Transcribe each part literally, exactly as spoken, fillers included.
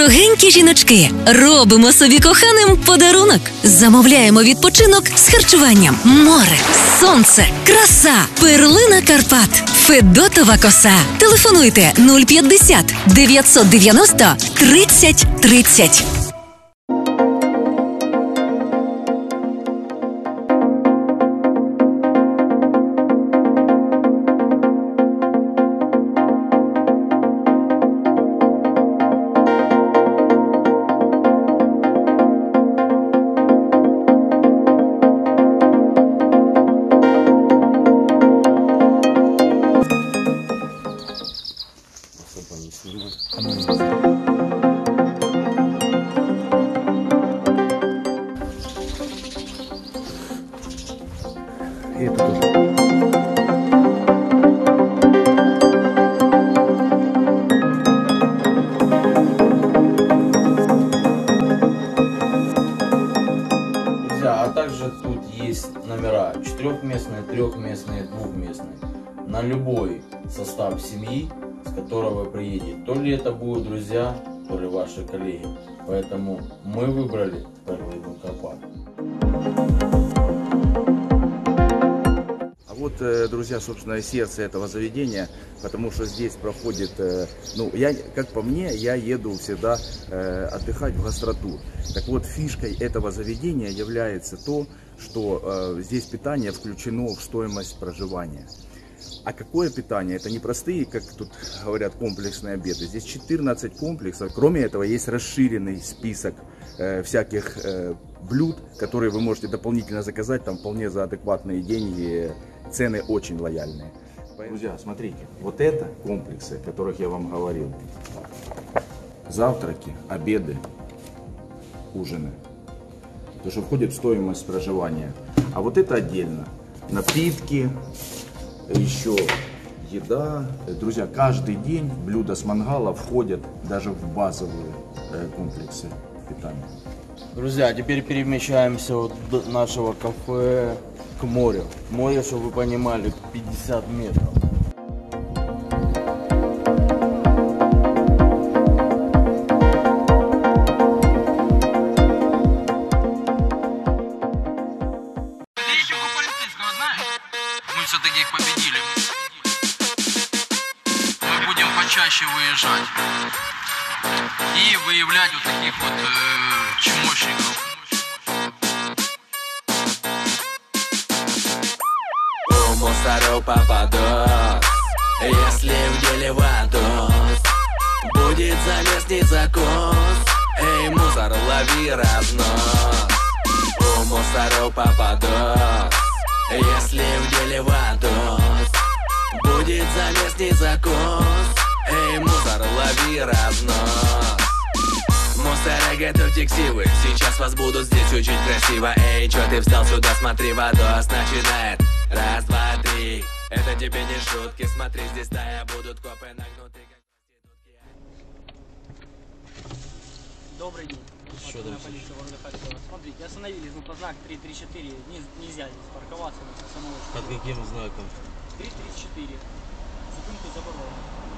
Дорогенькі жіночки, робимо собі коханим подарунок. Замовляємо відпочинок з харчуванням. Море, сонце, краса, перлина Карпат, Федотова коса. Телефонуйте нуль п'ятдесят дев'ятсот дев'яносто тридцять тридцять. И это тоже. Друзья, а также тут есть номера четырехместные, трехместные, двухместные. На любой состав семьи, с которого вы приедете. То ли это будут друзья, то ли ваши коллеги. Поэтому мы выбрали перлину Карпат. Вот, друзья, собственно, сердце этого заведения, потому что здесь проходит, ну, я, как по мне, я еду всегда э, отдыхать в гастротур. Так вот, фишкой этого заведения является то, что э, здесь питание включено в стоимость проживания. А какое питание? Это не простые, как тут говорят, комплексные обеды. Здесь четырнадцать комплексов. Кроме этого, есть расширенный список э, всяких э, блюд, которые вы можете дополнительно заказать, там вполне за адекватные деньги. Цены очень лояльные. Друзья, смотрите, вот это комплексы, о которых я вам говорил. Завтраки, обеды, ужины. То, что входит в стоимость проживания. А вот это отдельно. Напитки, еще еда. Друзья, каждый день блюда с мангала входят даже в базовые комплексы питания. Друзья, теперь перемещаемся от нашего кафе к морю. Море, чтобы вы понимали, пятьдесят метров. Третьего полицейского знаешь? Мы все-таки их победили. Мы будем почаще выезжать и выявлять вот таких вот э, чмошников. У мусоров попадос, если в деле ватос, будет заместить закос. Эй, мусор, лови разнос. У мусоров попадос, если в деле ватос, будет заместить закос. Эй, мусор, лови разнос. Мусора, готовьте ксивы, сейчас вас будут здесь учить красиво. Эй, чё ты встал сюда, смотри, водос начинает. Раз, два, три, это тебе не шутки. Смотри, здесь стая, будут копы нагнуты, как проститутки. Добрый день. Патрульная полиция города Харькова. Смотрите, остановились, ну по знак три три четыре, не, нельзя здесь парковаться на остановке. Под каким знаком? три три четыре. Зупинку заборонено.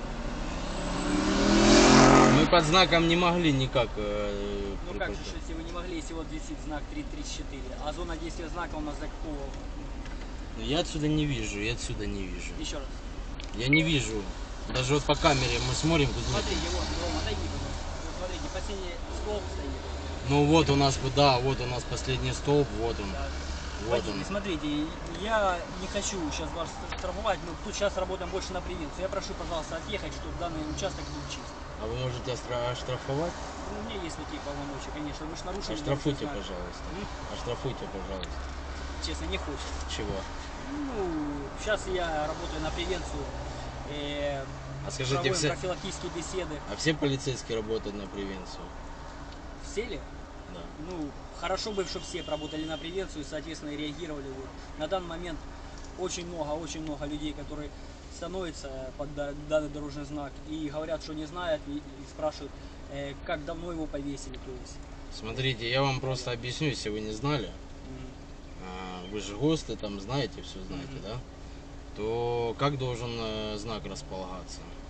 Мы под знаком не могли никак. Э, Ну как же, если вы не могли, если вот висит знак три три четыре, а зона действия знака у нас за какого? Я отсюда не вижу, я отсюда не вижу. Еще раз. Я не вижу. Даже вот по камере мы смотрим. Тут... Смотрите, вот, Ром, отойди, пожалуйста. Вот смотрите, последний столб стоит. Ну вот у нас, да, вот у нас последний столб, вот он. Да. Вот Водитель, он. смотрите, я не хочу сейчас вас штрафовать, но тут сейчас работаем больше на превенцию. Я прошу, пожалуйста, отъехать, чтобы данный участок был чист. А вы можете оштрафовать? Ну, у меня есть такие полномочия, конечно. Вы же нарушили. Оштрафуйте, знак. пожалуйста. М? Оштрафуйте, пожалуйста. Честно, не хочется. Чего? Ну, сейчас я работаю на превенцию. Э, А скажите, проводим все, профилактические беседы. а все полицейские работают на превенцию? Все ли? Да. Ну, хорошо бы, чтобы все работали на превенцию и, соответственно, реагировали. Вот. На данный момент очень много, очень много людей, которые становятся под данный дорожный знак и говорят, что не знают, и, и спрашивают, э, как давно его повесили. То есть. Смотрите, я вам просто объясню, если вы не знали. М. А, вы же ГОСТы, там знаете, все знаете, Мгм. да? То как должен э, знак располагаться?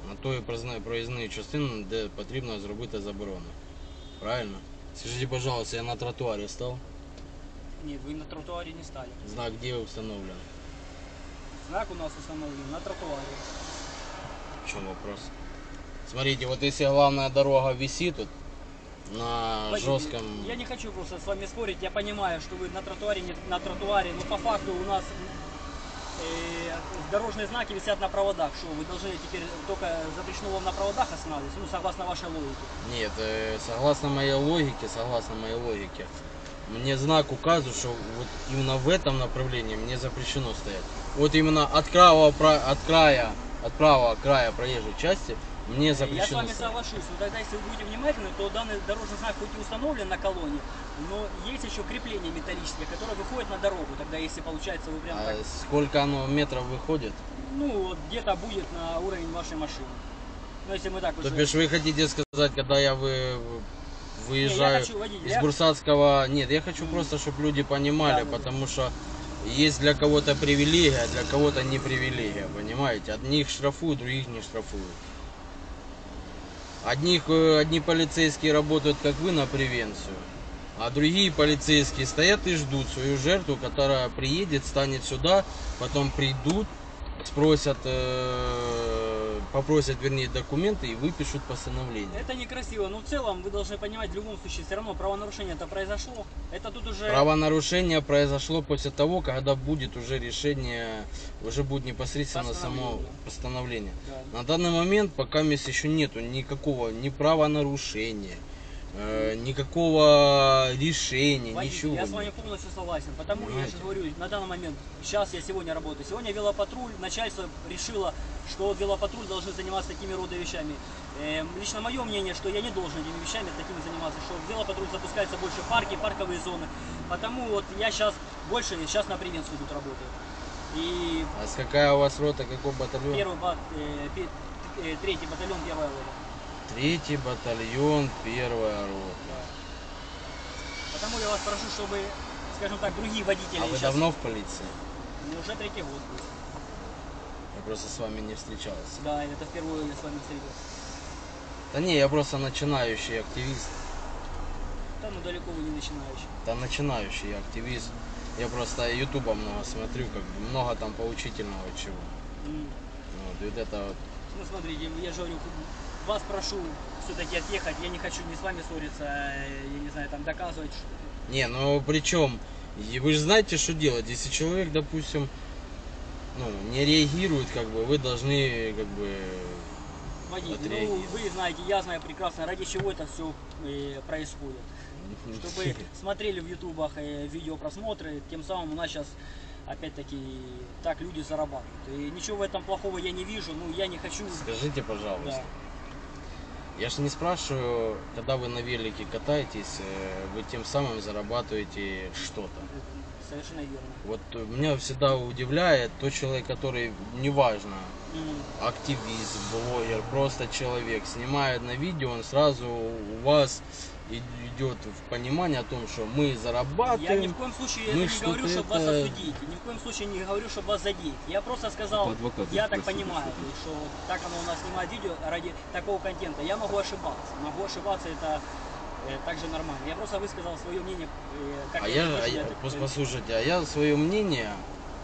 на той проїзної частини, де потрібно зробити заборону. Правильно? Скажите, пожалуйста, я на тротуаре стал? Нет, вы на тротуаре не стали. Знак где установлен? Знак у нас установлен на тротуаре. В чем вопрос? Смотрите, вот если главная дорога висит тут, на Водитель, жестком... Я не хочу просто с вами спорить, я понимаю, что вы на тротуаре, не на тротуаре, но по факту у нас э, дорожные знаки висят на проводах. Что, вы должны теперь только запрещено вам на проводах останавливаться, ну, согласно вашей логике? Нет, э, согласно моей логике, согласно моей логике, мне знак указывает, что вот именно в этом направлении мне запрещено стоять. Вот именно от края, от края, от правого края проезжей части мне запрещено Я с вами стоять. соглашусь, но тогда если вы будете внимательны, то данный дорожный знак хоть и установлен на колонне, но есть еще крепление металлическое, которое выходит на дорогу, тогда если получается вы прям А так, сколько оно метров выходит? ну вот где-то будет на уровень вашей машины. Но если мы так То уже... бишь вы хотите сказать, когда я вы, выезжаю Не, я хочу, водитель, из я- Бурсатского... Нет, я хочу просто, чтобы люди понимали, Да, да, да. потому что есть для кого-то привилегия, для кого-то не привилегия, понимаете? Одних штрафуют, других не штрафуют. Одних, э, одни полицейские работают, как вы, на превенцию, а другие полицейские стоят и ждут свою жертву, которая приедет, станет сюда, потом придут, спросят, э, попросят, вернее, документы и выпишут постановление. Это некрасиво, но в целом вы должны понимать, в любом случае, все равно правонарушение это произошло. Это тут уже... Правонарушение произошло после того, когда будет уже решение, уже будет непосредственно само Постановление. постановление. Да. На данный момент пока мест еще нету никакого ни правонарушения, э, никакого решения, Водитель, ничего. я с вами полностью согласен, потому я Понимаете? же говорю, на данный момент, сейчас я сегодня работаю, сегодня велопатруль, начальство решило, что велопатруль должен заниматься такими рода вещами. Эм, лично мое мнение, что я не должен этими вещами такими заниматься, что велопатруль запускается больше в парки, парковые зоны, потому вот я сейчас больше, сейчас на превенцию тут работаю. И А с какая у вас рота, какой батальон? первый бат, э, пе- э, третий батальон, первая рота. Третий батальон, первая рота. Потому я вас прошу, чтобы, скажем так, другие водители А вы сейчас... давно в полиции? Ну, уже третий год будет. Я просто с вами не встречался. Да, это впервые я с вами встретился. Да не, я просто начинающий активист. Да, ну далеко вы не начинающий. Да начинающий активист. Я просто ютуба много смотрю, как бы много там поучительного чего. М. Вот, и вот это вот. Ну, смотрите, я же говорю, вас прошу все-таки отъехать. Я не хочу ни с вами ссориться, я не знаю, там доказывать. что- Не, ну причем, и вы же знаете, что делать. Если человек, допустим, ну, не реагирует, как бы, вы должны, как бы, Водитель, ну, отреагировать. вы знаете, я знаю прекрасно, ради чего это все происходит. Чтобы смотрели в ютубах э, видеопросмотры, тем самым у нас сейчас опять-таки так люди зарабатывают. И ничего в этом плохого я не вижу, ну я не хочу... Скажите, пожалуйста. Да. Я же не спрашиваю, когда вы на велике катаетесь, э, вы тем самым зарабатываете что-то. Совершенно верно. Вот э, меня всегда удивляет тот человек, который, неважно, М. активист, блогер, просто человек, снимает на видео, он сразу у вас и- идет в понимание о том, что мы Я ни зарабатываем. в коем случае мы это не говорю, что-то чтобы вас это- осудить. Ни в коем случае не говорю, чтобы вас задеть. Я просто сказал, я так понимаю, то есть, что так оно у нас снимает видео ради такого контента. Я могу ошибаться. Могу ошибаться, это э, также нормально. Я просто высказал свое мнение, э, как А я я, вижу, а я- так, пос- э, послушайте, а я свое мнение,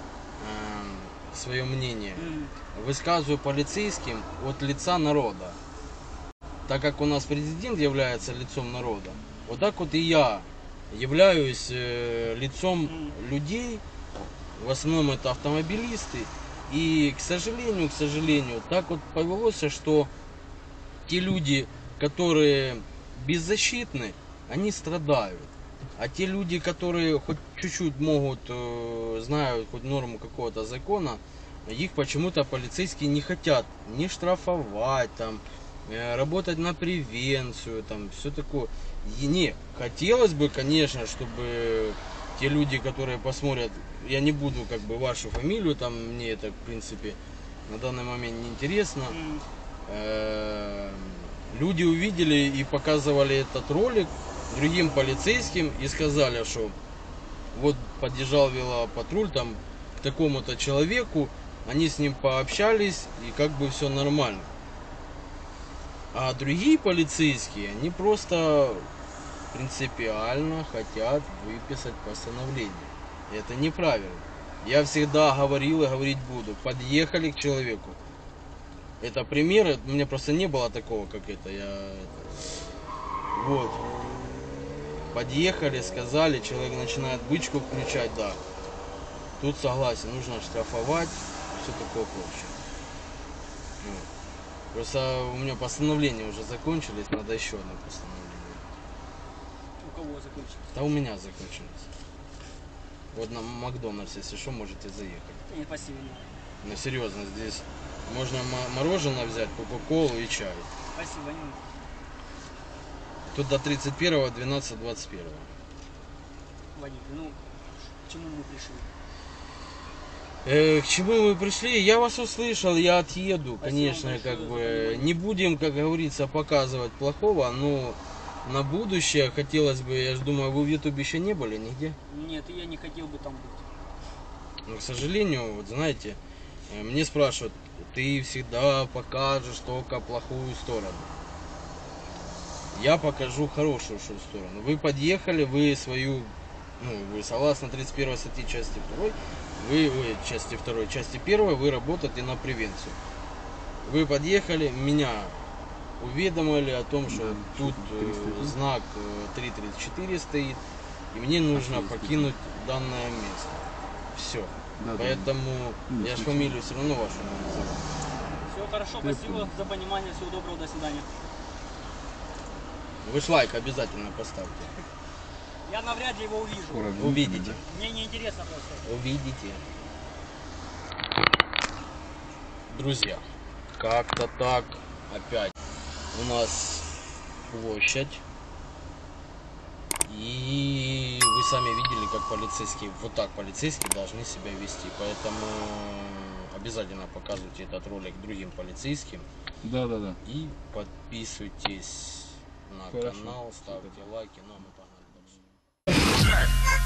свое мнение м. высказываю полицейским от лица народа. Так как у нас президент является лицом народа, вот так вот и я являюсь э, лицом Мгм. людей, в основном это автомобилисты, и, к сожалению, к сожалению, так вот повелось, что те люди, которые беззащитны, они страдают. А те люди, которые хоть чуть-чуть могут, э, знают хоть норму какого-то закона, их почему-то полицейские не хотят не штрафовать, там, э, работать на превенцию, там, все такое. И не, хотелось бы, конечно, чтобы те люди, которые посмотрят, я не буду как бы вашу фамилию, там, мне это, в принципе, на данный момент не интересно. М. Э, люди увидели и показывали этот ролик другим полицейским и сказали, что вот подъезжал велопатруль там к такому-то человеку, они с ним пообщались и как бы все нормально. А другие полицейские, они просто принципиально хотят выписать постановление. И это неправильно. Я всегда говорил и говорить буду. Подъехали к человеку. Это примеры, у меня просто не было такого, как это. Я... Вот. Подъехали, сказали, человек начинает бычку включать, да. Тут согласен, нужно штрафовать, все такое прочее. Вот. Просто у меня постановления уже закончились, надо еще одно постановление. У кого закончилось? Да у меня закончилось. Вот на Макдональдс, если что, можете заехать. Не, спасибо. Ну серьезно, здесь можно мороженое взять, кока-колу и чай. Спасибо, не нужно. Тут до тридцать первого двенадцатого двадцать первого. Водитель, ну, к чему мы пришли? Э, к чему вы пришли? Я вас услышал, я отъеду, Спасибо конечно, большое как за бы. понимание. Не будем, как говорится, показывать плохого, но на будущее хотелось бы, я же думаю, вы в Ютубе еще не были нигде? Нет, я не хотел бы там быть. Но, к сожалению, вот знаете, э, мне спрашивают, ты всегда покажешь только плохую сторону. Я покажу хорошую сторону. Вы подъехали, вы свою, ну, вы согласно тридцать первой статье части второй, вы, вы части второй, части первой, вы работаете на превенцию. Вы подъехали, меня уведомили о том, что тут э, знак э, три тридцать четыре стоит, и мне нужно покинуть данное место. Все. Да, Поэтому да. я же фамилию все равно вашу не назову. Все хорошо, спасибо за понимание, всего доброго, до свидания. Вы ж лайк обязательно поставьте. Я навряд ли его увижу. Скоро Увидите. Мне не интересно просто. Увидите. Друзья, как-то так опять у нас площадь. И вы сами видели, как полицейские, вот так полицейские должны себя вести. Поэтому обязательно показывайте этот ролик другим полицейским. Да, да, да. И подписывайтесь на Хорошо. канал, ставьте лайки. Ну а мы погнали дальше.